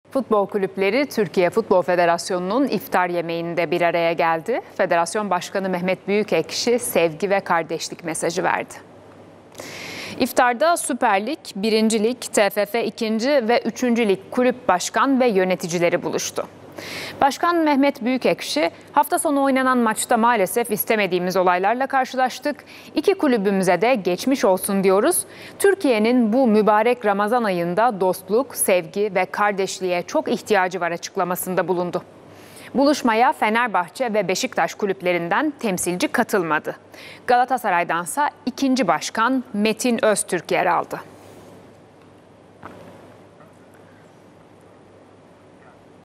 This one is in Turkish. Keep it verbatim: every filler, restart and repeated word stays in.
Futbol kulüpleri Türkiye Futbol Federasyonu'nun iftar yemeğinde bir araya geldi. Federasyon Başkanı Mehmet Büyükekşi sevgi ve kardeşlik mesajı verdi. İftarda Süper Lig, birinci Lig, T F F ikinci ve üçüncü Lig kulüp başkan ve yöneticileri buluştu. Başkan Mehmet Büyükekşi, hafta sonu oynanan maçta maalesef istemediğimiz olaylarla karşılaştık. İki kulübümüze de geçmiş olsun diyoruz. Türkiye'nin bu mübarek Ramazan ayında dostluk, sevgi ve kardeşliğe çok ihtiyacı var açıklamasında bulundu. Buluşmaya Fenerbahçe ve Beşiktaş kulüplerinden temsilci katılmadı. Galatasaray'dansa ikinci başkan Metin Öztürk yer aldı.